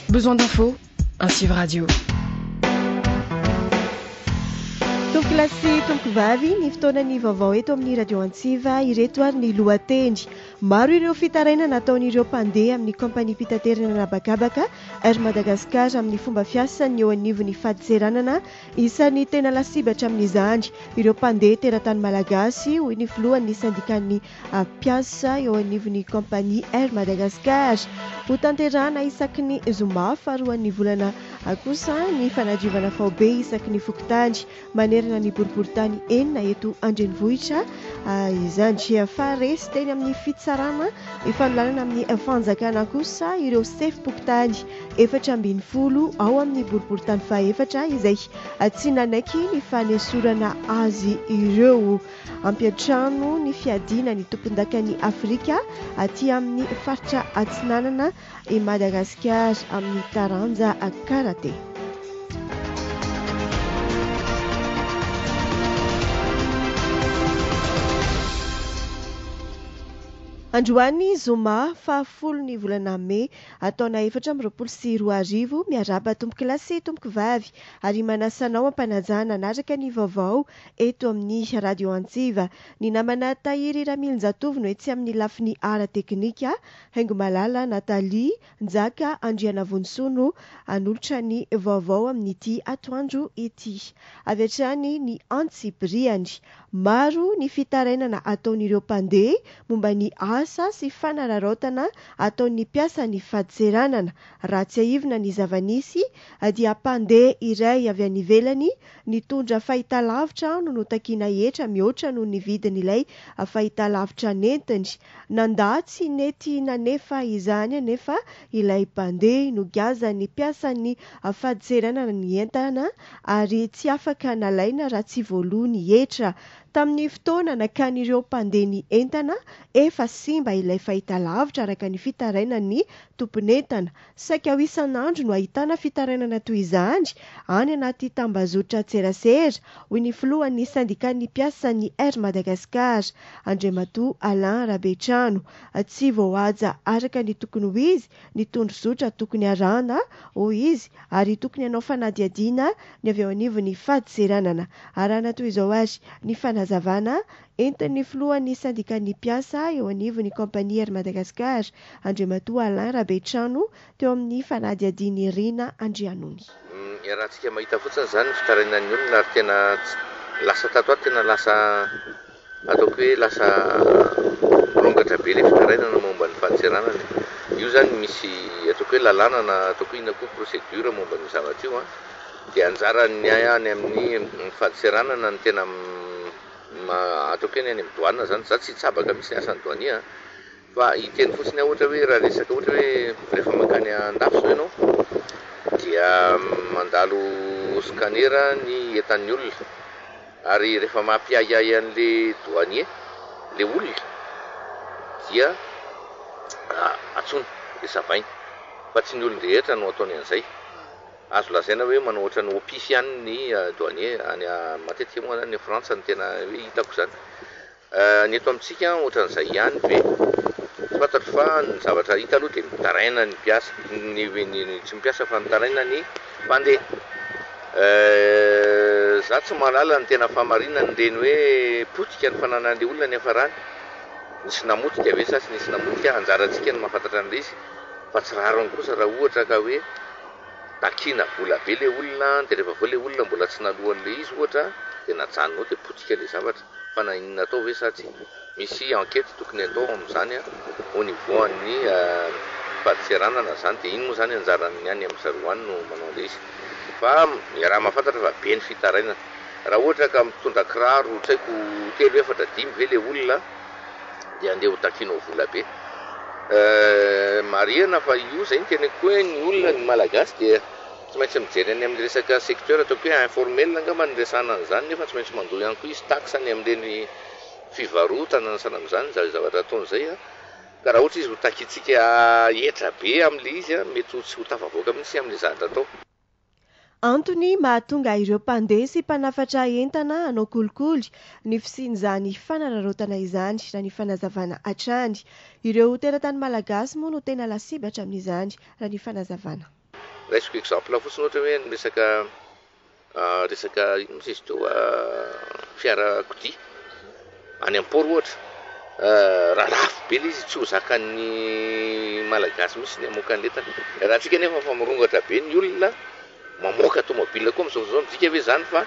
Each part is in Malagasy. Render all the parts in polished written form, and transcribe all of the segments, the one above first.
Besoin d'infos? Un Civ Radio. Tomboky lasy tomboky vavy ny fotoanany vaovao eto amin'ny radio Antsiva. Ireto ary ny lohateny. Maro ireo fitaraina nataon'ireo mpandeha amin'ny kompania pitaterana anabakabaka Air Madagascar amin'ny fomba fiasany eo anivon'ny faditseranana isan'ny tena lasibatra amin'izany ireo mpandeha teratany malagasy hoy ny filohan'ny syndikan'ny mpiasa eo anivon'ny kompania Air Madagascar. Ho tanterana isaky ny zoma faharoan'ny volana kosa ny fanadiovana faobe isaky ny fokontany manerana ny boriboritany enina eto andrenivohitra izany faharesy teny amin'ny fitsarana ifanolanana amin'ny fanjakana kosa ireo sefim-pokotany 740 ao amin'ny boriboritany fahaefatra izay tsy nanaiky ny fanesorana azy ireo. Ampiatrano ny fiadiana ny tompon-dakan'ny Afrika aty amin'ny faritra atsinanana i Madagasikara amin'ny taranja karate. Androany zoma fahafolo volana May ataona 2024 miaraba tomboky lasy tomboky vavy ary manasanao ampanajana anaraka ny vaovao eto amin'ny radio Antsiva. Ny namana Tahiry Ramilinjatovo no etsy amin'ny lafiny ara teknika, Haingo Malala Natalie Njaka Andriana Vonsono anolotra ny vaovao amin'ity atoandro ity. Avy hatrany ny Antsibriany. Maro ny fitarainana ataon'ireo mpandeha momba ny asa sy fanararaotana ataon'ny mpiasa ny faditseranana. Raha tsy aivina ny zavanisy dia mpandeha iray avy any ivelany nitondra fahitalavitra no notakiana etra mihoatra noho ny vidin'ilay fahitalavitra nentiny. Nandatsy nety nanefa izany anefa ilay mpandeha nogaza ny mpiasa ny faditseranana ny entana ary tsy afaka nalaina raha tsy voalony etra. Tamin'ny fotoana nakan'ireo mpandeha ny entana efa simba ilay fahitalavitra araka ny fitarainan'ny tomponentana. Saika ho isan'andro no ahitana fitarainana toy izany any anaty tambazotra tserasera hoy ny filohan'ny syndikan'ny mpiasan'ny Air Madagascar Andriamatoa Alain Rabetrano. Tsy voahaja araka ny tokony ho izy ny tondrozotra tokony arahana hoy izy ary tokony hanao fanadihadiana ny avy ao anivon'ny faditseranana. Arahana toy izao ary ny fanazavana entin'ny filohan'ny syndikan'ny mpiasa eo anivon'ny kompania Air Madagascar Andriamatoa Alain Rabetrano teo amin'ny fanadihadiany Rina Andrianony. Rahantsika mahita fotsiny zany fitarainan'ny olona ary tena lasa tato ato tena lasa ataoko hoe lasa rongatra be le fitarainana momba ny faditseranana. Io zany misy ataoko hoe lalàna na ataoko ina koa procédure momba ny zavatra io dia anjarany any amin'ny faditseranana ny tena ataoko hoe ny any amin'ny douane zany. Za tsy tsabaka misy ny asan'ny douanier fa iteny fotsiny ohatra hoe raha resaka ohatra hoe rehefa makany andafy zao ianao dia mandalo scanner ny entan'ny olona ary rehefa mampiahiahy an'le douanier le olona dia atsony le savainy fa tsy ny olona rehetra no ataony an'izay. Azo lazaina hoe manao ohatra ny opisy ihany ny douanier any matetika moa zany ny Frantsa ny tena hoe hitako zany. Ny eto amintsika ohatran'izay ihany be fantatro fa ny zavatra hita aloha dia mitaraina ny mpiasa tsy mipiasa fa mitaraina ny mpandeha. Za tsy mahalala ny tena fahamarinana reny hoe potika ny fananan'le olona ny afarany. Nisy namotika ve sa tsy nisy namotika anjarantsika ny mahafantatra an'ilay izy fa tsy rariny kosa raha ohatra ka hoe takina vola be le olona dia rehefa le olona mbola tsy nalohan'le izy ohatra dia najanonao dia potika le zavatra fa na inona atao ve sa tsy misy enquête tokony atao amin'izany au niveau an'ny faditseranana zany dia iny moa zany anjarany any amin'ny saroany no manao le izy fa raha mahafantatra fa be ny fitarainana. Raha ohatra ka mitondra kiraro tsy haiko 3-4-5 ve le olona dia andeha ho takinao vola be. Marihana fa io zay ny tena koa ny olona ny malagasy dia tsy maintsy mijery any amin'ny resaka secteur ataoko hoe informel angamba ny resana an'izany nefa tsy maintsy mandoa ihany koa izy taksany amin'ireny fivarotana sana amin'izany zavatra ataon'izay ka raha ohatra izy ho takitsika etra be amin'le izy mety tsy ho tafavoaka mihitsy amin'le zavatra atao. Antony mahatonga ireo mpandeha sy mpanafatra entana hanao kolikoly ny fisian'izany fanararaotana izany raha ny fanazavana hatrany. Ireo teratany malagasy moa no tena lasibatra amin'izany raha ny fanazavana. raisiko exemple fotsiny ohatra hoe resaka ino izy teo fiara kodia any am-poro ohatra raha lafo be ilay izy tsy ho zakan'ny malagasy mihitsy ny amoaka an'entana raha antsika nefa fa mirongatra be ny olona mamoaka tomobile koa am'izao midika hoe zany fa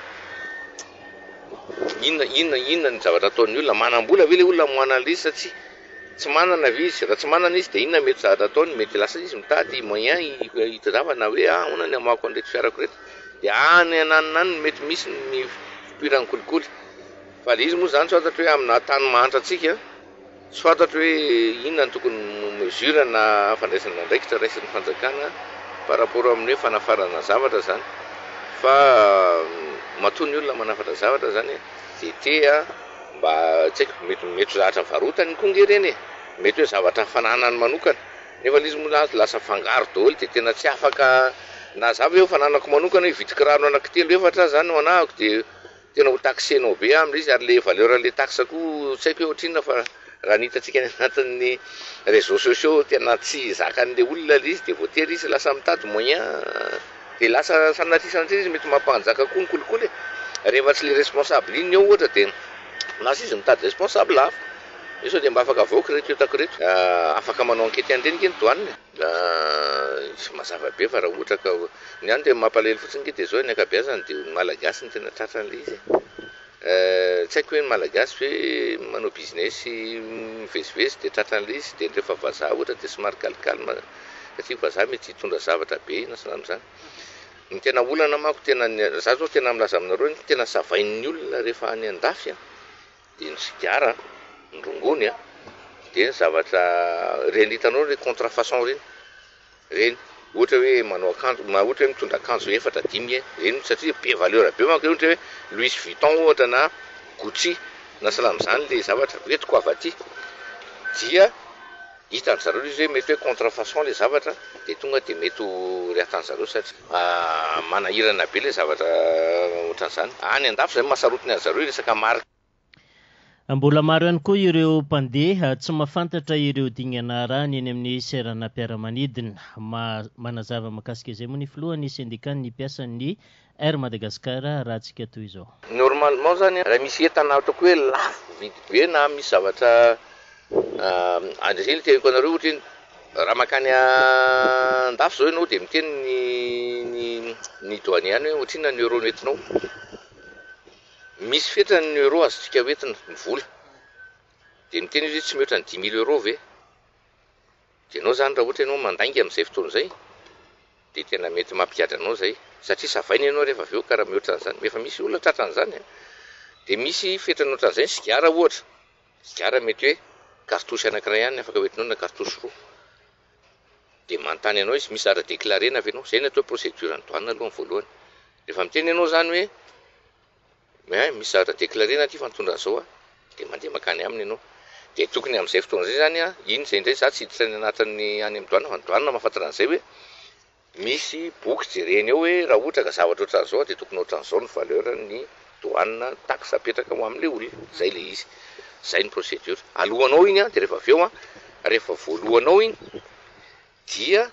inona ny zavatra ataon'ny olona manam-bola ve le olona moana an'ilay izy satria tsy manana ve izy raha tsy manana izy dia inona mety zavatra ataony mety lasa izy mitady moyen hitazavana hoe ahoana ny amako an'reto fiarako reto dia any ananiny mety misy ny fipirany kolikoly fa le izy moa zany tsy fantatra hoe amina tany mahantra antsika tsy fantatra hoe inona ny tokony mesure na fandraisana andraikitra raisin'ny fanjakana par rapport amin'ny hoe fanafarana zavatra zany fa matoa ny olona manafatra zavatra zany dia mba tsy haiko mety zavatra varotany konge reny mety hoe zavatra fananany manokana nefa izy moa lasa fangaro daholo dia tena tsy afaka na zava eo fananako manokana hoe vitiko rano anankitelo efatra zany ho anahako dia tena ho taxenao be am'le izy ary le valeur le taxe koa tsy haiko hoe ohatrinona fa raha nitatsika any anatin'ny réseaux sociaux tena tsy zakan'le olona le izy dia voatery izy lasa mitady moyen dia lasa sanatrisana izy mety mampanjaka koa ny kolikoly rehefa tsy le responsable iny eo ohatra dia lasa izy mitady responsable hafa iso dia mba afaka vaoky reto etako reto afaka manao ankety an'ireny ny doanina mazava be fa raha ohatra ka ny any dia mampalahelo fotsiny dia zao ny akabeazany dia ny malagasy ny tena tratran'le izy tsy haiko hoe ny malagasy hoe manao business mivezivezy dia tratran'le izy dia rehefa vazaha ohatra dia somary calme satria vazaha mety hitondra zavatra be nasana amin'izany ny tena olana mako tena za zao tena milaza aminareo ny tena savain'ny olona rehefa any andafy dia ny sigara ny rongony dia ny zavatra reny hitanao hoe contrefaçon reny ohatra hoe manao akanjo ohatra hoe mitondra akanjo efatra 5 reny satria be valeur be manko ohatra hoe Louis Vuitton ohatra na Gucci na salam'izany le zavatra entiko avy aty dia hitan'ny zareo izy hoe mety hoe contrefaçon le zavatra dia tonga dia mety ho rehatan'ny zareo satria manahirana be le zavatra ohatran'izany any andafy zay mahasarotiny azy zareo resaka marika mbola maro ihany koa ireo mpandeha tsy mahafantatra ireo dinganarany eny amin'ny serana mpiara-manidina manazava makasika izay moa ny filohan'ny syndicat ny mpiasan'ny Air Madagascar raha antsika toy izao normalement zany raha misy entana ataoko hoe lafo vidy be na misy zavatra andrezeny teniko anareo ohatra raha makany andafy zao ianao dia miteny ny douanier hoe ohatrina ny euro noentinao misy fetrany ny euro azotsika hoentina ny vola dia miteny izy tsy mihoatra ny 10 000 euro ve dia ianao zany raha ohatra ianao mandainga amin'izay fotoana izay dia tena mety mampiadra anao izay satria savaina ianao rehefa avy eo ka raha mihoatra an'izany efa misy olona tratran'izany dia misy fetrany ohatran'izay sigara ohatra sigara mety hoe cartouche anankiray ihany afaka hoentinao na cartouche roa dia manontany ianao izy misy ara déclaré na avenao izay ny atao procédure ny douane aloha ny voalohany rehefa miteny ianao zany hoe misy zavatra déclaré na ty fantondra zao dia mandeha makany aminy ianao dia tokony amin'izay fotoana izay zany iny izay indray za tsy hiditra ny anatin'ny any amin'ny douane fa ny douane mahafantatra an'izay hoe misy boky jereny eo hoe raha ohatra ka zavatra ohatran'izao dia tokony ohatran'izao ny valeur ny douane taxe apetraka ho amin'ilay olona zay le izy zay ny procédure alohanao iny dia rehefa avy eo rehefa voalohanao iny dia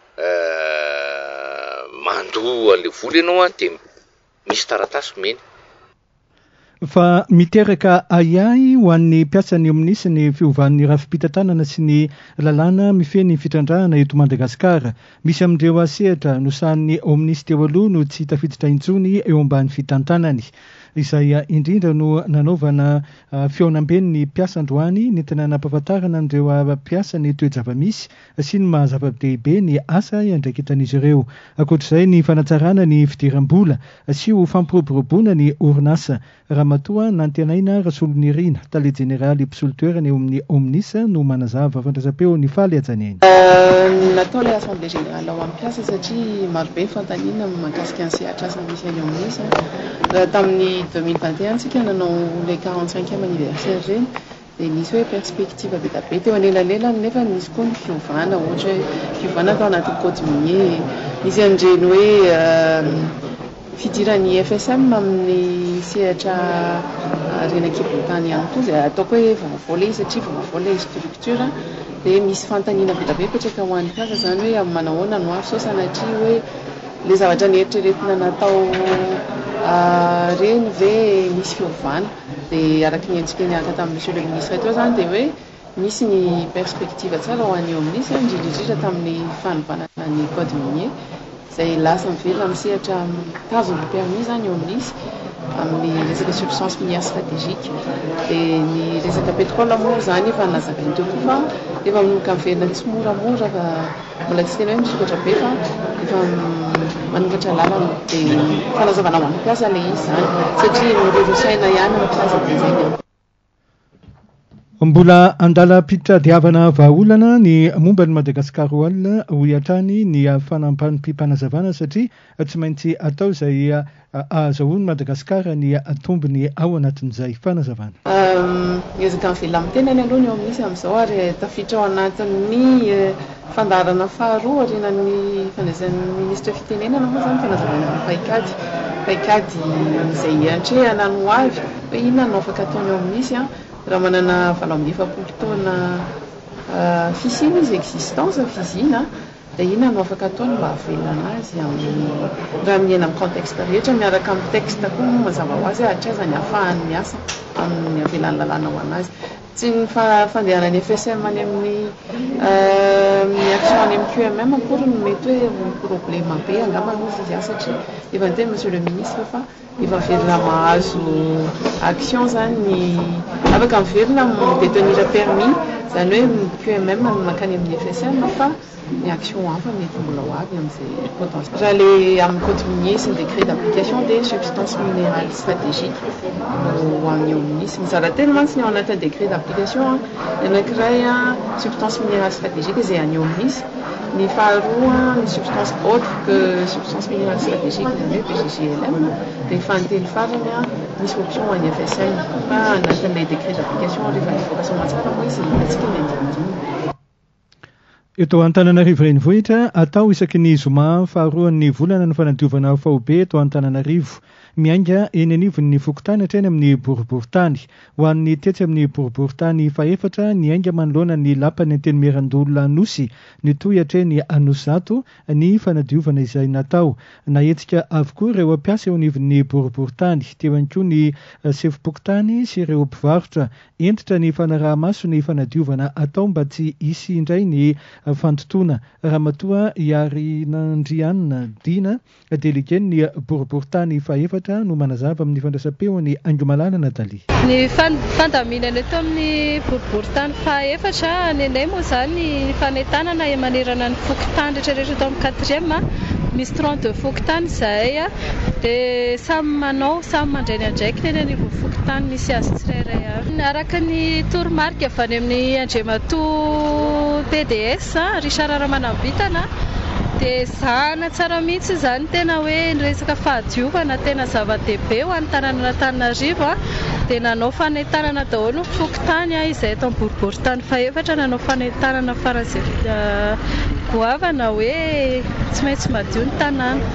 mandoa an'ilay vola ianao dia misy taratasy meny fa miteraka aiay ho an'ny mpiasany amin'isy ny fiovan'ny rafi-pitantanana sy ny lalàna mifeny fitrandrahana eto Madagasikara misy amin'ireo asehatra nosahan'ny ominisy teo aloha no tsy tafiditra intsony eo ambany fitantanany izay indrindra no nanaovana feonambeny ny mpiasa androany nentina nampahafantarana an'ireo mpiasa ny toe-java-misy sy ny mahazava-dehibe ny asa andraikitan'izy ireo ankoatr'izay ny fanatsarana ny fidiram-bola sy ho fampiroboroboana ny orinasa Ramatoa Nantenaina Rasolonirina tale jeneraly mpisolotoerana eo amin'ny ominisa no manazava fandraisam-peo ny faly ajaneny natao ilay assemblée générale ao amin'ny mpiasa satria marobe fantanina mahakasika ny sehatra asa misy any ominisa tamin'ny 2021 tsika nanao le 45e anniversaire reny dia nisy hoe perspective be da be teo anelanelany nefa nisy koa ny fiovana ohatra hoe fiovana tao anaty code minier nisy an'ireny hoe fidiran'ny FSM amin'ny sehatra renakibontany ihany koa izay ataoko hoe vavavola izy satria vavavola structure dia misy fantanina be da be petraka ho an'ny mpiasa zany hoe amin'ny manahoana no aso sanatria hoe le zavatra nieritreretina natao reny ve misy fiovana dia araky ny antsika niaraka tamin'ny monsieur le ministre teo zany dia hoe misy ny perspective tsara ho an'io amin'izy indrindrindrindra tamin'ny fanovanana ny code minier izay lasa mivelona misehatra tazony permis zany eo amin'izy amin'ny resaka substance minière stratégique dia ny resaka pétrole moa zany efa nazakany teo koa fa efa manomboka mivelona tsy moramora fa mbola tsy tena hoe misokatra be fa efa manokatra lalana dia fanazavana ho an'mpiasa le izy zany satria mirorosaina ihany mampiasa dia zay mbola andala-piditra diavana vahaolana ny momba ny Madagasikara alina ho iatrany ny fanampam-pipanazavana satria tsy maintsy atao izay ahazahoany Madagasikara ny tombony ao anatin'izay fanazavana. Ezaka mivela amin'ny tenany aloha ny eo amin'isy amin'izao ary tafiditra ao anatin'ny fandarana faharoa arinan'ny fandraisan'ny ministra fitenenana moa zany fanazavana paikady izay antrehana no avy hoe inona no afaka ataony eo amin'isy raha manana valao-efapolo taona fisiny izy existence fizina dia inona no afaka ataony mba havelona azy raha miaina amin'ny contexte rehetra miaraka amin'ny texte koa mazava ho azy hatraiza ny ahafahany miasa amin'ny avelan'ny lalàna ho anazy tsy ny fandehanany FSM any amin'ny action any amin'ny QMM akory no mety hoe problème be angamba izy satria efa ny teny monsieur le ministre fa efa mivelona mahazo action zany afaka mivelona détenir permis zany hoe QMM mankany amin'ny FSM fa ny action hafa mety mbola ho avy amin'izay potentiel raha le amin'ny code minier sy ny décret d'application des substances minérales stratégiques ho amin'ny eo amin'isy mizara tena mantsy ny ao anatin'ny décret d'application ny anankiray substance minérale stratégique izay any eo amin'isy ny faharoa ny substance autre que substance minérale stratégique zany hoe PGGLM dia fanontelo farany misy option ho an'ny FSM fa anatin'ilay décret d'application rehefa nivoaka matsaka moa izy atsika ny andinindiny. Eto Antananarivo renivohitra atao isaky ny zoma faharoan'ny volana ny fanadiovana faobe eto Antananarivo miainga eny anivon'ny fokontany hatreny amin'ny boriboritany ho an'ny tetsy amin'ny boriboritany faefatra ny ainga manoloana ny lapany antenimerandolona anosy ny toy hatreny anosato ny fanadiovana izay natao naetsika avokoa ireo ampiasa eo anivon'ny boriboritany teo ihany koa ny sefim-pokotany sy ireo mpivarotra entitra ny fanaraha-maso ny fanadiovana atao mba tsy hisy indray ny fantotoana ramatoa Yarinandrianina Dina delegeny ny boriboritany faefatra no manazava amin'ny fandraisam-peo ny Angomalala Nathalie. Ny fandaminana eto amin'ny boriboritany faefatra nenay moa zany ny fanentanana manerana ny fokotany rehetrarehetra eto amin'ny 4e misy 32 fokotany izay dia samy manao samy mandray ny andraikiny eny anivon'ny fokotany misy azy tsirairay avy. Araka ny toromarika avy any amin'ny Andriamatoa PDS Richard Ramanambitana dia zahana tsara mihitsy zany tena hoe resaka fahadiovana tena zava-dehibe ho an'ny tanàna Antananarivo dia nanao fanentanana daholo ny fokotany izay eto amin'ny boriboritany faefatra nanao fanentanana faran'izay goavana hoe tsy maintsy madio ny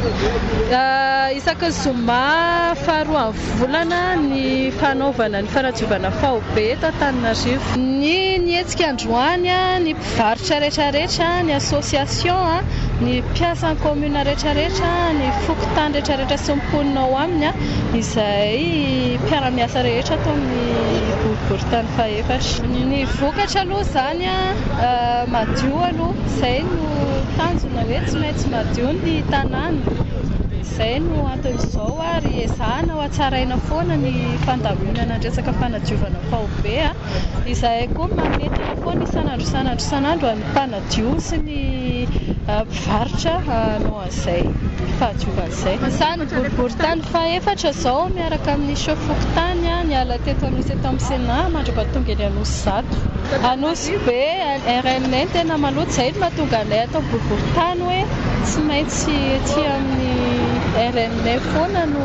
tanàna isaky zoma faharoa amin'ny volana ny fanaovana ny fanadiovana faobe eto Antananarivo ny hetsika androany ny mpivarotra rehetrarehetra ny association ny mpiasa ny commune rehetrarehetra ny fokotany rehetrarehetra sy mimponina ao aminy izay mpiara-miasa rehetra atao amin'ny boriboritany faefatra. Ny vokatra aloha zany madio aloha izay no tanjona hoe tsy maintsy madio ny tanàna izay no anton'izao ary ezahana ho hatsaraina foana ny fandaminana resaka fanadiovana faobe izay koa mametana foana isanandro ny mpanadio sy ny mpivarotra no an'izay fahadiovan'izay. Izany boriboritany faefatra izao miaraka amin'ny chef fokotany niala teto anosy eto amin'ny Sénat mandra-pahatonga eny Anosy zato. Anosy be RNN tena maloto izay no mahatonga anay atao boriboritany hoe tsy maintsy ety amin'ny RNN foana no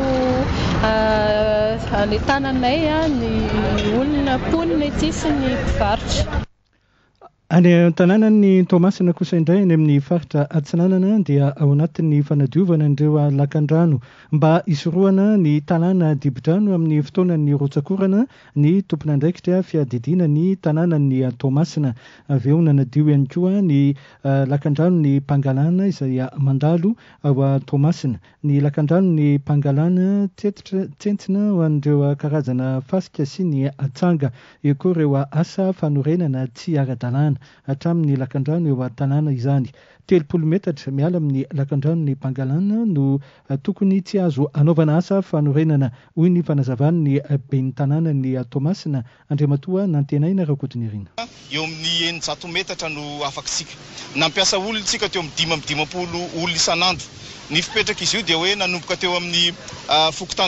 anetananay ny olona mponina ety sy ny mpivarotra. Any tanàna ny Tomasina kosa indray any amin'ny faritra Atsinanana dia ao anatin'ny fanadiovana andreo lakan-drano mba isoroana ny tanàna Dibodrano amin'ny fotoanan'ny rotsakorana ny tompon'andraikitra fiadidiana ny tanànan'ny Tomasina. Avy eo nanadio ihany koa ny lakan-drano ny Pangalana izay mandalo ao Tomasina. Ny lakan-drano ny Pangalana tsentsina ho an'ireo karazana fasika sy ny atsanga. Eo koa ireo asa fanorenana tsy ara-dalàna hatramin'ny lakan-drano eo tanàna izany. 30 metatra miala amin'ny lakan-drano ny Pangalana no tokony tsy azo anaovana asa fanorenana hoy ny fanazavany ny ben'ny tanàna ny Tomasina. Andriamatoa nantenaina Rakoton'ny Irina. Eo amin'ny 900 metatra no afaksika. Nampiasa olontsika teo amin'ny 5 olona isan'andro. Ny fipetraka izy io dia hoe nanomboka teo amin'ny Fokotany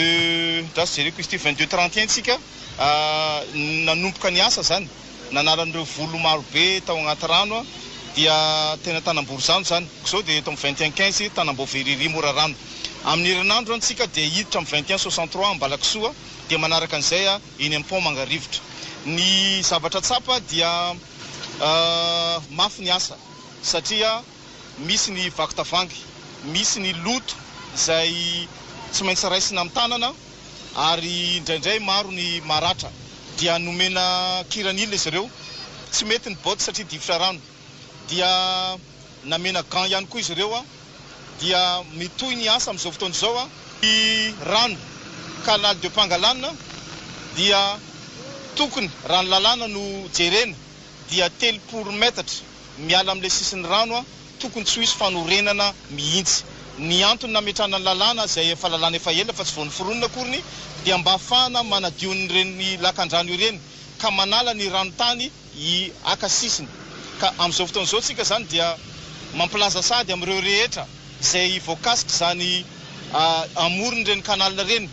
22-31 tsika nanomboka ny asa zany. Nanaran'ireo volo maro be tao agnaty rano dia tena tanam-borizano zany. Sao dia eto amin'ny 21-15 tanam-boaveriri mora rano. Amin'ny herinandro antsika dia hiditra amin'ny 21-63 Ambalaksoa dia manaraka an'izay eny amin'ny pont Mangarivotra. Ny zavatra tsapa dia mafy ny asa satria misy ny vakitavangy, misy ny loto izay tsy maintsy raisina amin'ny tanana ary indraindray maro ny maratra. Dia nomena kiran'ila izy ireo, tsy mety ny boty satria difotra rano. Dia namena gant ihany koa izy ireo dia mitohy ny asa amin'izao fotoana izao ny rano Canal de Pangalana dia tokony rano lalàna no jerena dia 3 metatra miala amin'ilay sisin'ny rano tokony tsy hisy fanorenana mihitsy. Ny antony nametrana ny lalàna izay efa lalàna efa ela fa tsy voan'ny foronina akoriny dia mba ahafahana manadio ny lakan-drano ireny ka manala ny ranotany aka sisiny. Ka amin'izao fotoana izao tsika zany dia mampilaza sady amin'ireo rehetra izay voakasika zany amorony ireny kanalina ireny.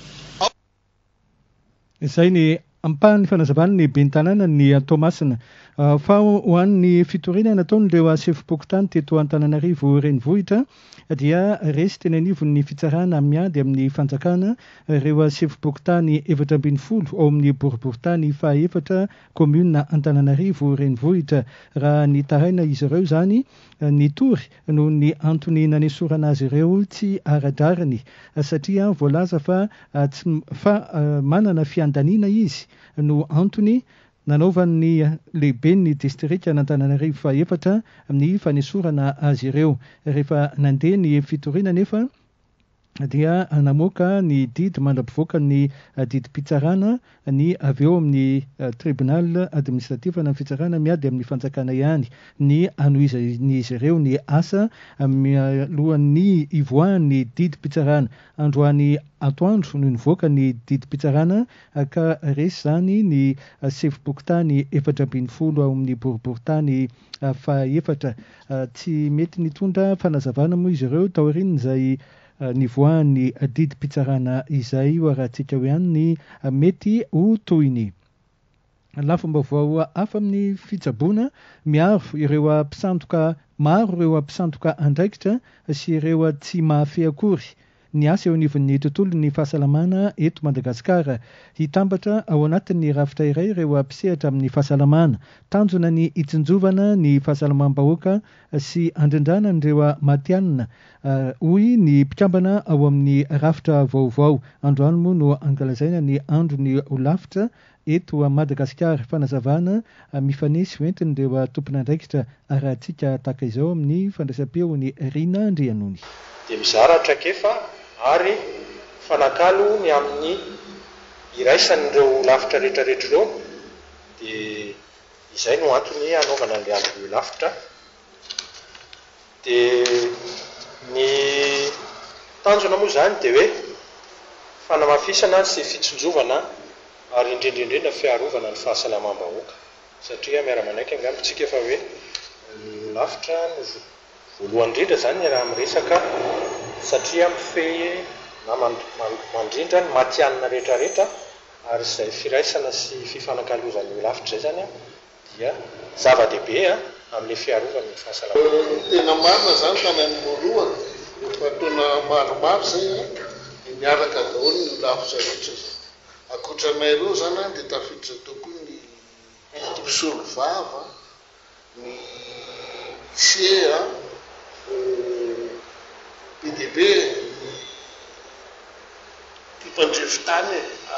Izay ny ampahany fanazavany ny ben'ny tanàna ny Tomasina. Fa ho an'ny fitoriana nataon'ireo sefim-pokotany teto Antananarivo renivohitra dia resy teny anivon'ny fitsarana miady amin'ny fanjakana ireo sefim-pokotany 720 ao amin'ny boriboritany faha-efatra komuna Antananarivo renivohitra. Raha ny taraina izy ireo zany ny tory no ny antony nanesorana azy ireo tsy ara-drariny satria voalaza fa manana fiandaniana izy no antony nanaovan'ny lehibe ny distrika Antananarivo faha-efatra amin'ny fanesorana azy ireo. Rehefa nandeha ny fitoriana nefa dia namoaka ny didy mandrapivoaka ny didim-pitsarana ny avy eo amin'ny tribunal administratif na fitsarana miady amin'ny fanjakana ihany ny anoizan'izy ireo ny asa mialohan'ny ivoahan'ny didim-pitsarana. Androany atoandro no nivoaka ny didim-pitsarana ka resy zany ny sefim-pokotany 720 ao amin'ny boriboritany faha-efatra. Tsy mety nitondra fanazavana moa izy ireo taoriany izay nivoahan'ny didim-pitsarana izay rahantsika ho ihany ny mety ho toyiny. Lafam-baovao hafa amin'ny fitsaboana miaro ireo mpisandoka maro ireo mpisandoka andraikitra sy ireo tsy mahafehy akory. Ny asa eo anivon'ny tontolon'ny fahasalamana eto Madagasikara. Hitambatra ao anatin'ny rafitra iray ireo mpisehatra amin'ny fahasalamana. Tanjona ny hitsinjovana ny fahasalamam-bahoaka sy andrindrana ireo matianina. Hoy ny mpikambana ao amin'ny rafitra vaovao. Androany moa no angalazaina ny andro ny ho lafitra eto Madagasikara. Fanazavana mifanesy hoentiny ireo tompon'andraikitra arahantsika tahaka izao amin'ny fandraisam-peon'ny Rina Andrianony. Dia mizara traikefa ary fanakalo ny amin'ny iraisan'ireo lafitra rehetrarehetra ireo dia izay no antony anaovana an'ilay andro lafitra. Dia ny tanjona moa zany dia hoe fanamafisana sy fitsinjovana ary indrindrindrindra fiarovana ny fahasalamam-bahoaka satria miara-manaiky angambontsika fa hoe ny lafitra voalohany indrindra zany raha miresaka satria mifehy na mandrindra ny matianina rehetrarehetra ary izay firaisana sy fifanakalozan'ny lafitra zay zany dia zava-dehibe amin'ny fiarovana ny fahasalamana. Tena marina zany tany amin'ny voalohany efa taona maromaro zay miaraka daholo ny lafitra rehetra zay. Ankoatranay ireo zany dia tafiditra tao koa ny tosolo vava ny lycée PDB mpandrevitany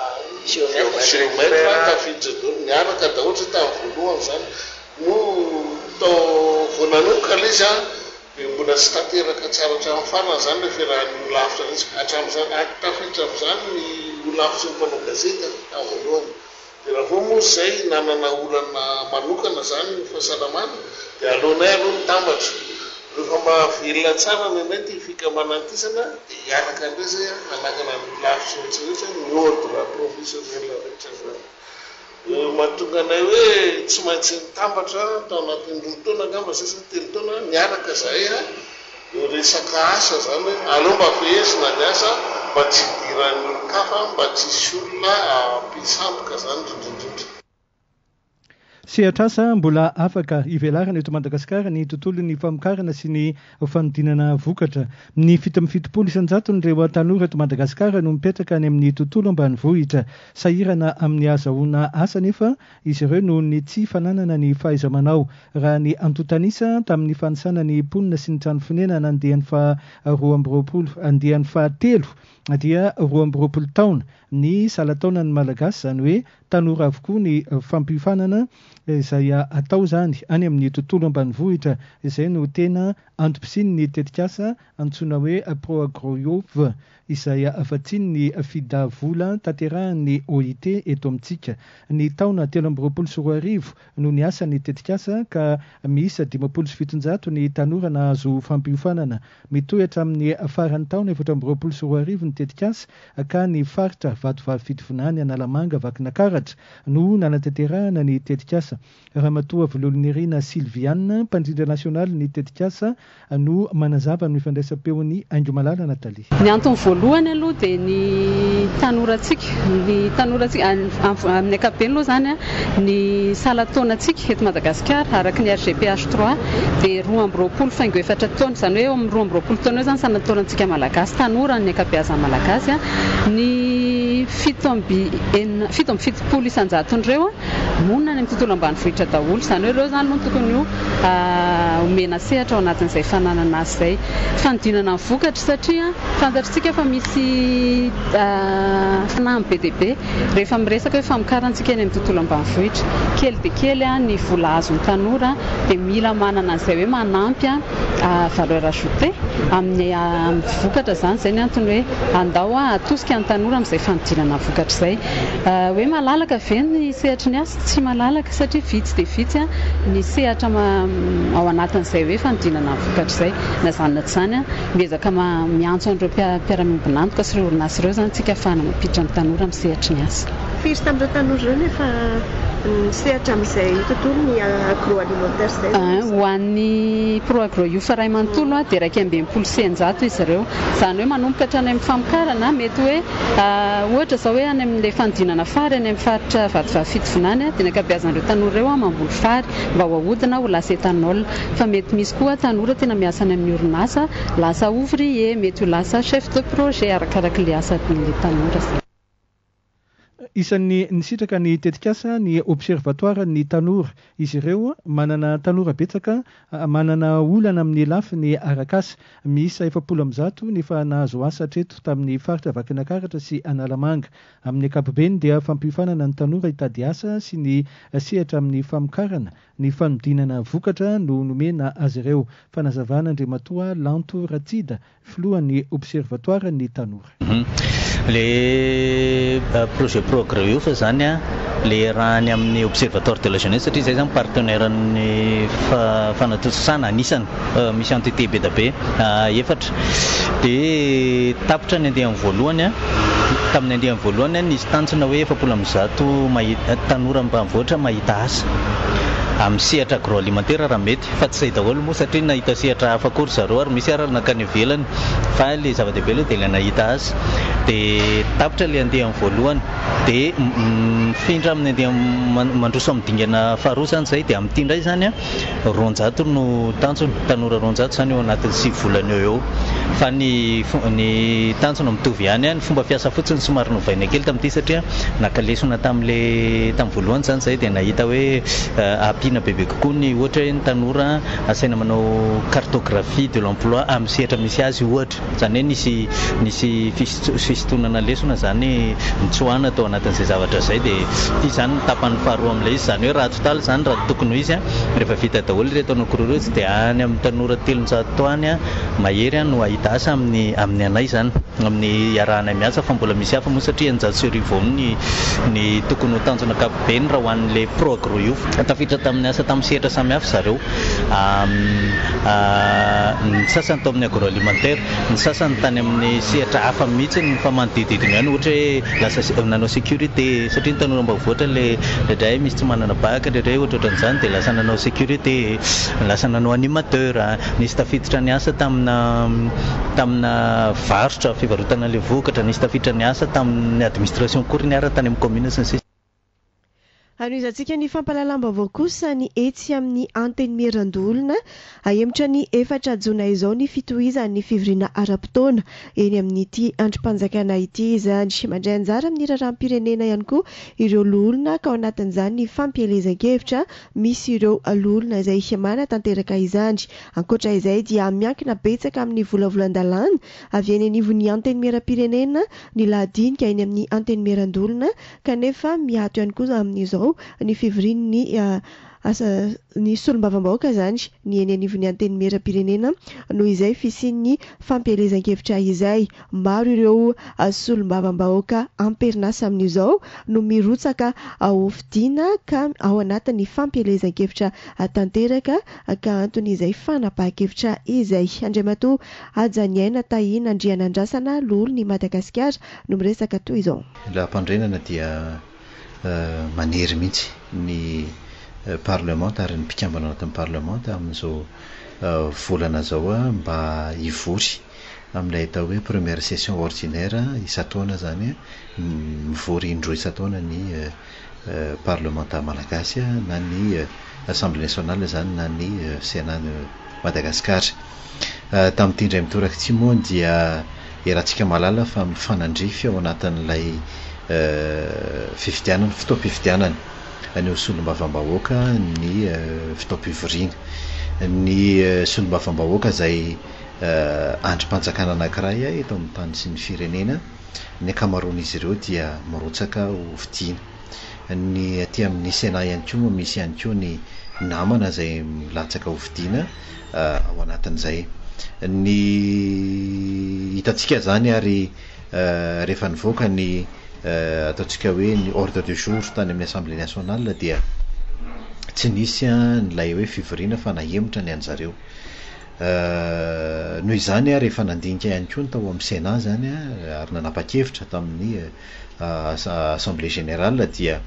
géomètre tafiditra niaraka daholo zay tamin'ny voalohany zany no tao voananoka le izy de mbola tsy tanteraka tsara hatramin'ny farana zany le fiarahan'ny lavitra izy hatramin'izany tafiditra amin'izany ny olavitra ny mpanao gazety tamin'ny voalohany de raha vao moa zay nanana olana manokana zany ny fahasalamana de alohanay aloha ny tambatra rehefa mahavelona tsara ny anay ty fikamanantisana de hiaraka andray zay anakana ny lavitra rehetrarehetra ny ordre professionnel rehetra zany mahatonga anay hoe tsy maintsy nitambatra tao anatin'ny roa taona angamba sasany telo taona niaraka zay resaka asa zany aleo mba fehezina ny asa mba tsy idiran'ny olon-kafa mba tsisy olona ampisamboka zany indrindrindrindra sehatrasa mbola afaka ivelarana eto Madagasikara ny tontolon'ny famokarana sy ny fanodinana vokatra. Ny fito amby fitopolo isan-jato ireo tanora eto Madagasikara no mipetraka any amin'ny tontolo ambanivohitra, sahirana amin'ny ahazoana asa nefa izy ireo no ny tsy fananana ny fahaiza-manao. Raha ny antotanisa tamin'ny fanisana ny mponina sy ny trano fonena nandehan'ny andehan'ny fahatelo dia 20 taona ny salataona ny malagasy, zany hoe tanora avokoa ny fampiofanana izay atao zany any amin'ny tontolo ambanivohitra. Izay no tena antom-pisiny ny tetikasa antsoina hoe Proagroyov izay afatsiny ny fida vola tanterahan'ny OIT eto amintsika. Ny taona 2024 no ny asa ny tetikasa ka miisa 570 ny tanora nahazo fampiofanana. Mitohatra amin'ny faran'ny taona 2024 ny tetikasa ka ny faritra Vatovavy Fitovonany Analamanga Vakinakaratra no nanatanterahana ny tetikasa. Ramatoa Volonirina Sylviane, mpandrindra nasionaly ny tetikasa no manazava ny fandraisam-peon'ny Aingo Malala Natalia. Ny antony voalohany aloha dia ny tanoratsika amin'ny ankapobeny aloha zany ny salataonantsika eto Madagasikara araka ny RGPH 3 dia 2024 taona, zany hoe amin'ny 20 taona eo zany salataonantsika malagasy tanora ny ankabeazan'ny malagasy. Ny 770 isan-jaton'ireo monina ny tontolo ambanivohitra daholo, zany hoe ireo zany no tokony omena sehatra ao anatin'izay fananana azy zay fanodinana vokatra, satria fantatritsika fa misy fanahy be dia be rehefa miresaka hoe famokarantsika eny amin'ny tontolo ambanivohitra, kely dia kely ny vola azon'ny tanora dia mila manana an'izay hoe manampy valeur ajoutée amin'ny vokatra zany. Zay ny antony hoe andao atosika ny tanora amin'izay fanodinana vokatra izay. Hoe malalaka ve ny sehatra ny asa? Tsy malalaka, satria vitsy dia vitsy ny sehatra ao anatin'izay hoe fanodinana vokatra izay. Na zany na tsy zany miezaka miantso an'ireo mpiara-miombonantoka sy ireo orinasa ireo zany tsika ahafahana mampiditra ny tanora amin'ny sehatra ny asa. Firy tamin'ireo tanora ireo nefa sehatra amin'izay tontolo ny agroalimentaire izay? Ho an'ny Proagroyov ray manontolo dia 220 izy ireo, zany hoe manomboka hatrany amin'ny famokarana. Mety hoe ohatra zao hoe any amin'ilay fanodinana fary any amin'ny faritra Vatovavy Fitovonany dia ny ankabeazan'ireo tanora ireo mamboly fary mba ho ahodina ho lasa etanol. Fa mety misy koa tanora tena miasa any amin'ny orinasa, lasa ouvrier, mety ho lasa chef de projet arakaraka ilay asan'ilay tanora. Isan'ny nisitraka ny tetikasa ny observatoire ny tanora. Izy ireo manana tanora betsaka, manana olana amin'ny lafiny arakasa. Miisa 700 nefa nahazo asa hatreto tamin'ny faritra Vakinakaratra sy Analamanga. Amin'ny ankapobeny dia fampiofanana ny tanora hitady asa sy ny sehatra amin'ny famokarana ny fanodinana vokatra no nomena azy ireo. Fanazavana Andriamatoa Lanto Ratsida, filohan'ny observatoire ny tanora. Le projet Proagroyov zany le raha any amin'ny observatoire de la jeunesse, satria zay zany partenaire ny fanatosana anisany misy entité be da be efatra. Dia tapitra ny andehan'ny voalohany tamin'ny andehan'ny voalohany nisy tanjona hoe 700 tanora ambanivohitra mahita asa amin'ny sehatra agroalimentaire raha mety, fa tsy izay daholo moa satria nahita sehatra hafa kory zareo ary misy ary nakany ivelany, fa le zava-dehibe aloha dia ilay nahita azy. Dia tapitra ilay andehan'ny voalohany dia mifindra amin'ny dia mandroso amin'ny dingana faharoa zany zay dia amin'ity indray zany a ronjato no tanjona tanora ronjato zany eo anatin'ny 6 volana eo fa ny tanjona mitovy ihany ny fomba fiasa fotsiny somary novaina kely tamin'ity satria nakalesona tamin'ny voalohany zany zay dia nahita hoe ampiana bebe kokoa ny ohatra hoe ny tanora asaina manao cartographie de l'emploi amin'ny sehatra misy azy ohatra zany hoe nisy fisintonana lesona zany mitsoahana atao anatin'izay zavatra zay dia ity zany ny tapany faharoa amin'ilay izy zany hoe raha totaly zany raha tokony ho izy a rehefa vita daholo ireto anankiroa dia any amin'ny tanora 300 any a mahery no ahita asa amin'ny anay zany amin'ny iarahanay miasa fa mbola misy hafa moa satria 900 ny tokony ho tanjona kapobeny raha ho an'ilay pro-agro io tafiditra tamin'ny asa tamin'ny sehatra samihafa zareo ny sasany tao amin'ny agroalimentaire ny sasany tany amin'ny sehatra hafa mihitsy ny fa manodididina ihany ohatra hoe lasa nanao sécurité satria ny tanora mbavoatra le dray misy tsy manana baka dray ohatrohatran'izany dia lasa nanao sécurité lasa nanao animateur nisy tafiditra ny asa tamina varotra fivarotana le vokatra nisy tafiditra ny asa tamin'ny administration coriniara tany amin'ny commune sy ny sisa anoizantsika ny fampalalam-baovao kosa ny etsy amin'ny anteny Merandolona ahemotra ny 4 jona izao ny fitohizan'ny fivoriana ara-potoana eny amin'ity androm-panjakana ity izany mandray anjara amin'ny raharam-pirenena ihany koa ireo lolona ka ao anatin'izany ny fampielezan-kevitra misy ireo lolona izay manatanteraka izany ankoatra izay dia miankina betsaka amin'ny volavolan-dalàna avy eny anivon'ny anteny meram-pirenena ny lahadinika eny amin'ny anteny Merandolona kanefa miato ihany koa amin'izao ny fivorian'ny ny solombavam-bahoaka zany ny eny anivon'ny anteny meram-pirenena noho izay fisian'ny fampielezan-kevitra izay maro ireo solombavam-bahoaka amperinasa amin'izao no mirotsaka hofidiana ka ao anatin'ny fampielezan-kevitra tanteraka ka anton'izay fanapahan-kevitra izay andriamatoa Ajaniaina Tahina Andrianandrasana lolo ny Madagasikara no miresaka toy izao. Lampandrenana dia manery mihitsy ny parlement ary ny mpikambana anatin'ny parlement amin'izao volana zao mba hivory amin'ilay atao hoe première session ordinaire isa-taona zany mivory indroa isa-taona ny parlementa malagasy na ny assemblée nationale zany na ny Sénat Madagasikara tamin'ity indray mitoraka ity moa dia rahantsika malala fa mifanandrify ao anatin'ilay fifidianana fotoam-pifidianana ny solombavam-bahoaka ny fotoam-pivoriana ny solombavam-bahoaka izay androm-panjakana anankiray eto amin'ny tany sy ny firenena ny akamaroan'izy ireo dia mirotsaka hofidiana ny aty amin'ny Sénat ihany koa misy ihany koa ny namana izay milatsaka hofidiana ao anatin'izay ny hitantsika zany ary rehefa nivoaka ny ataontsika hoe ny ordre du jour tany amin'ny assemblée nationale dia tsy nisy nylay hoe fivoriana fa nahemotra ny anjareo noho izany rehefa nandinika ihany koa ny tao amin'ny Sénat zany ary nanapa-kevitra tamin'ny assemblée générale dia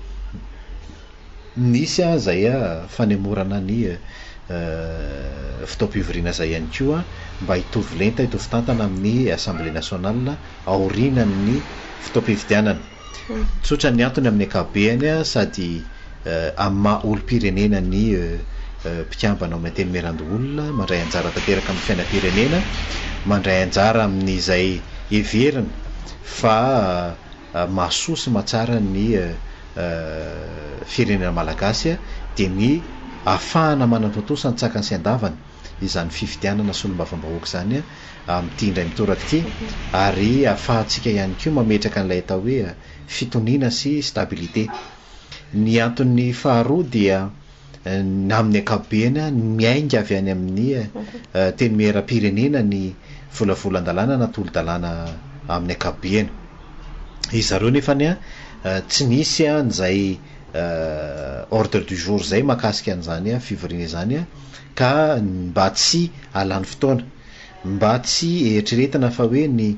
nisy zay fanemorana ny fotoam-pivoriana zay ihany koa mba hitovy lenta hitovy tantana amin'ny assemblée nationale aorinan'ny fotoam-pifidianana tsotra ny antony amin'ny ankabehany sady ama olo-pirenena ny mpikambana amin'ny anteny Merandolona mandray anjara tanteraka amin'ny fiainam-pirenena mandray anjara amin'izay heverina fa mahasoa sy mahatsara ny firenena malagasy dia ny ahafahana manatotosa ny tsakany sy andavana izany fifidianana solombavam-bahoaka zany amin'ity indray mitoraka ity ary ahafahantsika ihany koa mametraka an'ilay atao hoe fitoniana sy stabilité ny antony faharoa dia amin'ny ankabehany miainga avy any amin'ny teny meram-pirenena ny volavolan-dalàna na tolo-dalàna amin'ny ankabehany izareo nefany tsy nisy nzay ordre du jour zay mahakasika an'izany fivoriana izany ka mba tsy alany fotoana mba tsy eritreretina fa hoe ny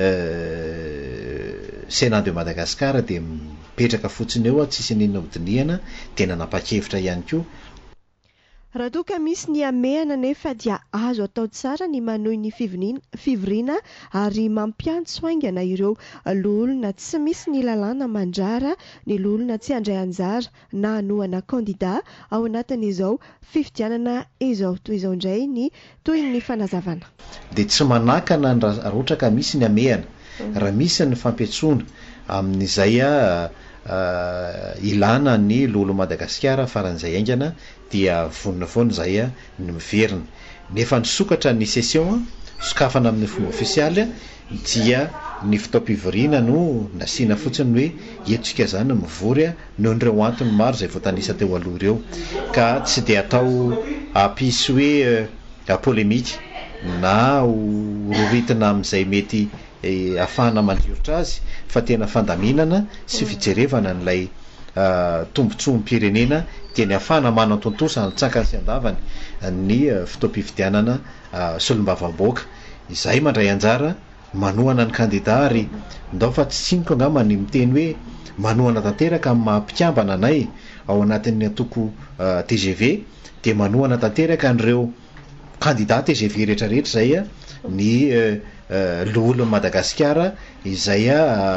Sénat de Madagasikara dia mipetraka fotsiny eo tsisy ninona hodiniana dia nanapa-kevitra ihany koa raha toa ka misy ny amehana nefa dia azo atao tsara ny manohy ny fivoriana ary mampiantso haingana ireo loholona tsy misy ny lalàna mandrara ny loholona tsy handray anjara na hanohana kandida ao anatin'izao fifidianana izao toy izao indray ny toy ny fanazavana. Dia tsy manakana raha ohatra ka misy ny amehana raha misy ny fampiatsoana amin'izay ilana ny lolo Madagasikara faran'izay aingana dia vonona foana izay ny miverina nefa nisokatra ny session sokafana amin'ny fomba ofisialy dia ny fitaom-pivoriana no nasiana fotsiny hoe etsika zany mivory noho ireo antony maro izay voatanisa teo aloha ireo ka tsy dia atao ampisy hoe polémique na roritina amin'izay mety ahafahana mandrivotra azy fa tena fandaminana sy fijerevana n'ilay tombontsoam-pirenena dia ny ahafahana manan-tontosa ny tsakany sy andavany ny fitaom-pifidianana solombavam-boaka izay mandray anjara manohana ny kandida ary ndao fa tsy tsiniko angamba ny miteny hoe manohana tanteraka amin'ny mampikambana anay ao anatin'ny atoko TGV dia manohana tanteraka n'ireo kandida TGV rehetrarehetra zay ny lolo Madagasikara izay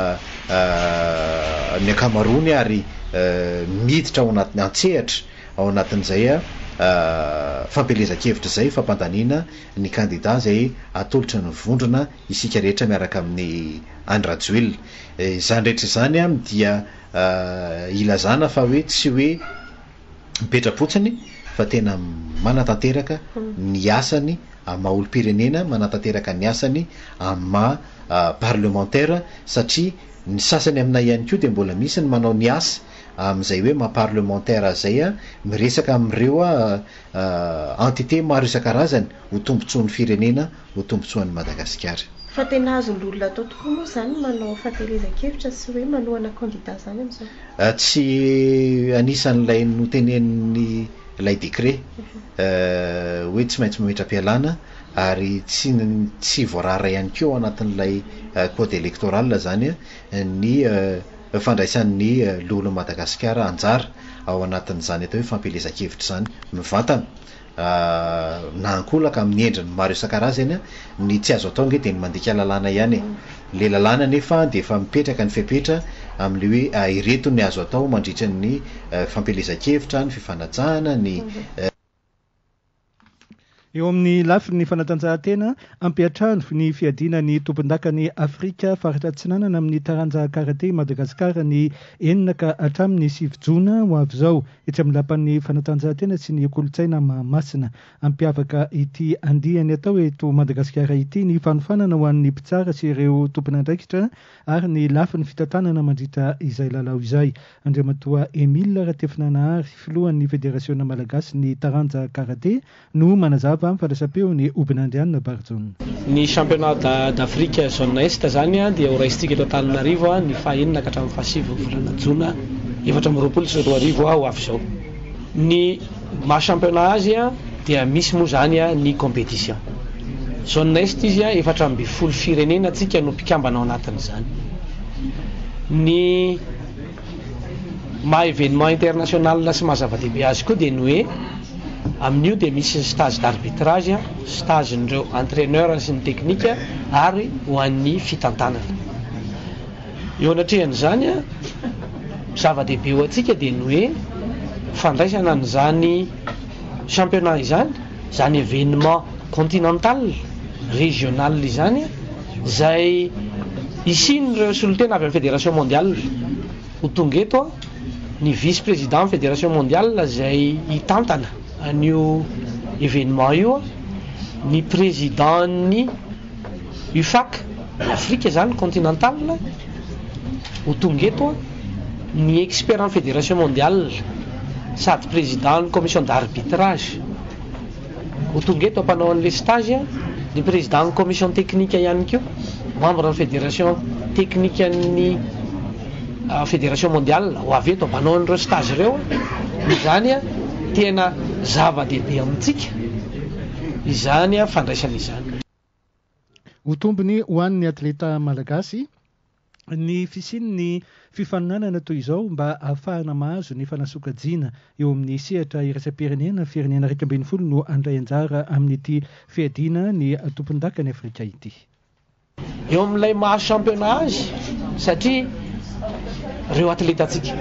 ny akamarony ary miditra ao anatin'ny antsehatra ao anatin'izay fampelezan-kevitra izay fampandaniana ny kandida izay atolotra ny vondrona isika rehetra miaraka amin'ny Andradjoel izany rehetra izany dia ilazana fa hoe tsy hoe mipetra-potsiny fa tena manatanteraka ny asany maha olo-pirenena manatanteraka ny asany ama parlementaire satria ny sasany aminay ihany koa dia mbola misy ny manao ny asa amin'izay hoe maha-parlementaire zay miresaka amin'ireo entité maro isan-karazany ho tombontsoan'ny firenena ho tombontsoan'ny Madagasikara. Fa tena azon'ny olona atao tokoa moa zany manao fatelezan-kevitra sy hoe manohana kandida zany amin'izao. Tsy anisan'ilay notenen'ny ilay décret hoe tsy maintsy mametra-pialana ary tsy voarara ihany koa anatin'ilay code électoral zany ny fandraisan'ny lolo Madagasikara anjara ao anatin'izany atao hoe fampelezan-kevitra zany mivantana na ankolaka amin'ny endriny maro isan-karazany ny tsy azo atao nge dia ny mandika lalàna ihany le lalàna nefa dia efa mipetraka ny fepetra amin'le hoe ireto ny azo atao mandritra ny fampelezan-kevitra ny fifanajana ny eo amin'ny lafiny ny fanatanjahantena ampiatrano ny fiadiana ny tompon-dakany Afrika faritra Atsinanana amin'ny taranja karate Madagasikara ny 9 ka hatramin'ny 7 jona ho avy izao etsy amin'ny lapan'ny fanatanjahantena sy ny kolotsaina Mahamasina ampiavaka ity andihany atao eto Madagasikara ity ny fanofanana ho an'ny mpitsara sy ireo tompon'andraikitra ary ny lafiny fitantanana mandritra izay lalao izay. Andriamatoa Emile Ratefinanahary filohan'ny Federasiona Malagasy ny taranja karate no manazava fandraisam-peo ny Obinandrianina Barjona. Ny championnat d'Afrique zone est zany dia ho raisitsika eto Antananarivo ny faha-enina ka hatramin'ny faha-sivy volana jona 2024 sy 2025 ho avy izao. Ny maha-championnat azy dia misy moa zany ny compétition. Zone est izy 420 firenena atsika no mpikambana ao anatin'izany. Ny maha événement international sy mahazava-dehibe azy koa dia ny hoe amin'io dia misy stage d'arbitrage, stage n'ireo entraîneur sy ny teknika ary ho an'ny fitantanana. Eo anatrehan'izany zava-dehibe ho antsika dia ny hoe fandraisana n'izany championnat izany, zany événement continental, régional izany, izay isin'ireo solotena avy amin'ny fédération mondiale ho tonga eto ny vice-président fédération mondiale izay hitantana an'io événement io, ny président ny UFAC Afrique zany continental ho tonga eto, ny expert en fédération mondiale sady président ny commission d'arbitrage ho tonga eto ampanao an'le stage, ny président ny commission technique ihany koa, membre ny fédération technique ny fédération mondiale ho avy eto ampanao an'ireo stage ireo. Izany tena zava-dehibe amintsika izany fandraisana izany. Ho tombony ho an'ny atleta malagasy ny fisiany fifaninanana toy izao mba ahafahana mahazo ny fanasokajiana eo amin'ny sehatra iraisam-pirenena firenena raika ambin'ny folo no andray anjara amin'ity fiadiana ny tompon-daka ny Afrika ity. Eo amin'ilay mahazo championage satria reo atletatsika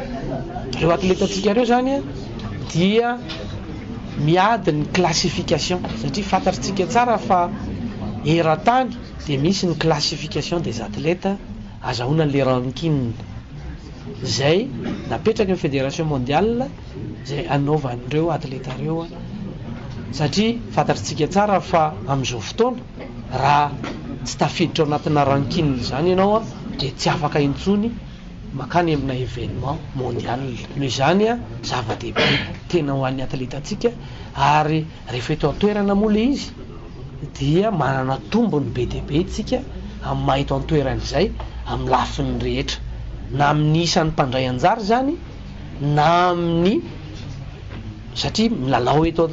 reo zany dia miady ny classification satria fantatritsika tsara fa eran-tany dia misy ny classification des athlètes azahoana le ranking zay napetraka ny fédération mondiale zay anaovan'ireo atleta reo satria fantatritsika tsara fa amin'izao fotoana raha tsy tafiditra anatina ranking zany ianao dia tsy afaka intsony makany amina événement mondial. Noho izany zava-dehibe tena ho an'ny atletatsika ary rehefa eto an-toerana moa le izy dia manana tombony be dia be tsika amin'ny mahito an-toeran'izay amin'ny lafiny rehetra na amin'ny isan'ny mpandray anjara zany na amin'ny satria milalao eto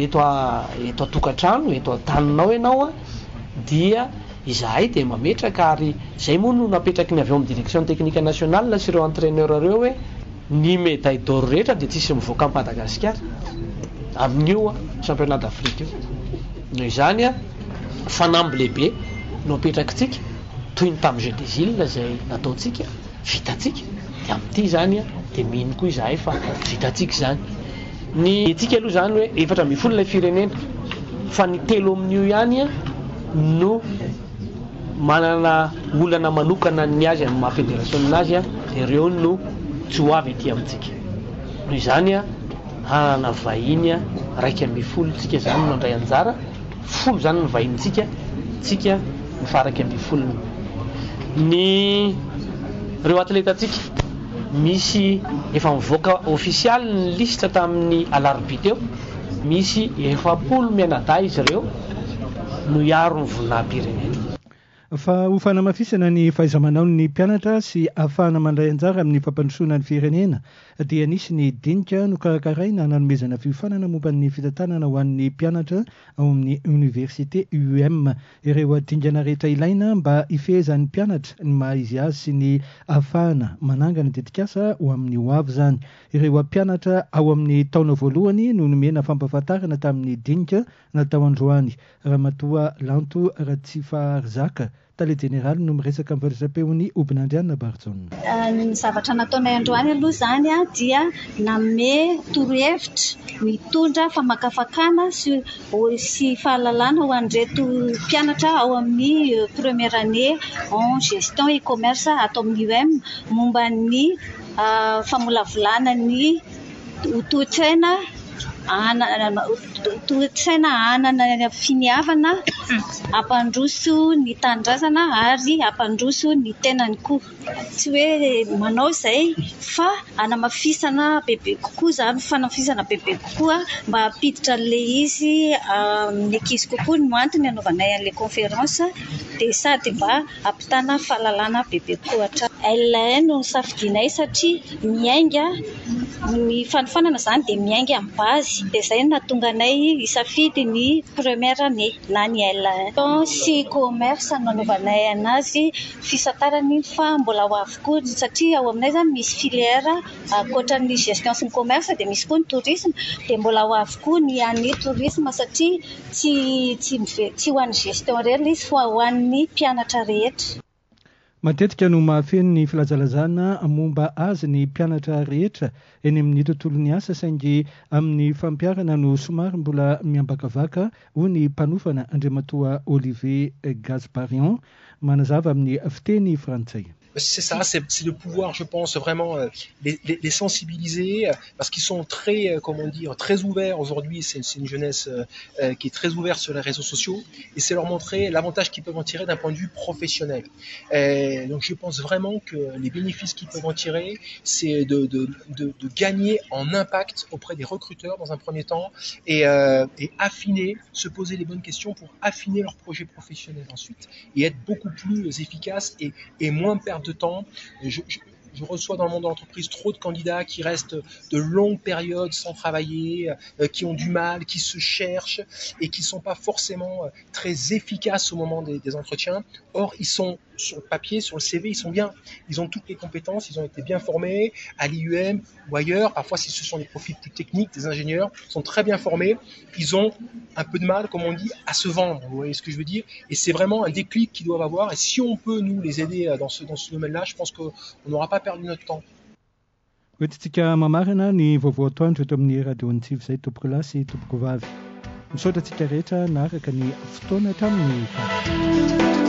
atokantrano eto an-taninao ianao dia izahay dia mametraka ary zay moa no napetraky ny avy eo amin'ny direction technique nationale sy ireo entraîneur reo hoe ny médaille d'or rehetra dia tsisy mivoaka Madagasikara amin'io championnat d'Afrique io. Noho izany fanamby lehibe no apetrakytsika toy ny tamin'ny Jeux des Îles zay nataotsika vitatsika dia amin'ity zany dia mino koa izahay fa vitatsika zany. Ny tsika aloha zany hoe 4 ilay firenena fa ny 3 amin'io ihany no manana olana manokana ny azy amin'ny mahafedération nazy dia ireo no tsy ho avy etỳ amintsika. Noho izany hanana vahiny 1/10 tsika zany no andray anjara 10 zany ny vahinitsika tsika mifa 1/10. Ny reo atletatsika misy efa mivoaka official ny liste tamin'ny alarobia teo misy 70 menadaille izy ireo no iaro ny volonam-pirenena. Fa ho fanamafisana ny fahaiza-manao ny mpianatra sy ahafahana mandray anjara amin'ny fampandrosoana ny firenena dia nisy ny dinika no karakaraina nanomezana fiofanana momba ny fitantanana ho an'ny mpianatra ao amin'ny université UM. Ireo dingana rehetra ilaina mba ifehezan'ny mpianatra ny mahaizy azy sy ny ahafahana manangana dedikasa ho amin'ny ho avy zany. Ireo mpianatra ao amin'ny taona voalohany no nomena fampahafantarana tamin'ny dinika natao androany. Ramatoa Lanto Ratsifaharzaka tale général no miresaka amin'ny farisapeony Obinandriana Barjon. Ny zavatra nataonay androany aloha zany dia nanome torohevitra mitondra famakafakana sy fahalalana ho an'ireto mpianatra ao amin'ny première année en gestion et commerce ato amin'ny UM momba ny famolavolana ny toe-tsaina anana finiavana ampandroso ny tanindrazana ary ampandroso ny tenany koa. Tsy hoe manao izay fa anamafisana bebe kokoa zany fanafisana bebe kokoa mba hampiditra le izy amin'ny ankizy kokoa no antony anaovanay an'le conférence dia sady mba hampitana fahalalana bebe kokoa hatrany. LN no safidinay satria miainga ny fanofanana zany dia miainga amin'ny base dia izay nahatonga anay isafidy ny première année na ny LN sy commerce no anaovanay anazy fisantarany fa mbola ho avokoa satria ao aminay zany misy filière ankoatran'ny gestion sy ny commerce dia misy koa ny tourisme dia mbola ho avokoa ny an'ny tourisme satria tsy ho an'ny gestion rery izy fa ho an'ny mpianatra rehetra. Matetika no mahafeno ny filazalazana momba azy ny mpianatra rehetra eny amin'ny tontolon'ny asa saingy amin'ny fampiarana no somary mbola miambakavaka ho ny mpanofana Andriamatoa Olivier Gasparian manazava amin'ny fiteny frantsay. C'est ça, c'est de pouvoir, je pense, vraiment les sensibiliser parce qu'ils sont très, très ouverts aujourd'hui. C'est une jeunesse qui est très ouverte sur les réseaux sociaux et c'est leur montrer l'avantage qu'ils peuvent en tirer d'un point de vue professionnel. Donc je pense vraiment que les bénéfices qu'ils peuvent en tirer, c'est de gagner en impact auprès des recruteurs dans un premier temps et affiner, se poser les bonnes questions pour affiner leur projet professionnel ensuite et être beaucoup plus efficace et moins perdre de temps. Je reçois dans le monde de l'entreprise trop de candidats qui restent de longues périodes sans travailler, qui ont du mal, qui se cherchent et qui ne sont pas forcément très efficaces au moment des entretiens. Or, ils sont sur le papier, sur le CV, ils sont bien. Ils ont toutes les compétences, ils ont été bien formés à l'IUM ou ailleurs. Parfois, si ce sont des profils plus techniques, des ingénieurs, ils sont très bien formés. Ils ont un peu de mal, comme on dit, à se vendre. Vous voyez ce que je veux dire? Et c'est vraiment un déclic qu'ils doivent avoir. Et si on peut, nous, les aider dans ce domaine-là, je pense qu'on n'aura pas perdu notre temps. Hoentintsika mamarina ny vaovao atoandro eto amin'ny radio-antsivo izay tompoko lahy sy tompoko vavy. Misaotra antsika rehetra naraka ny fotoana hatramin'ny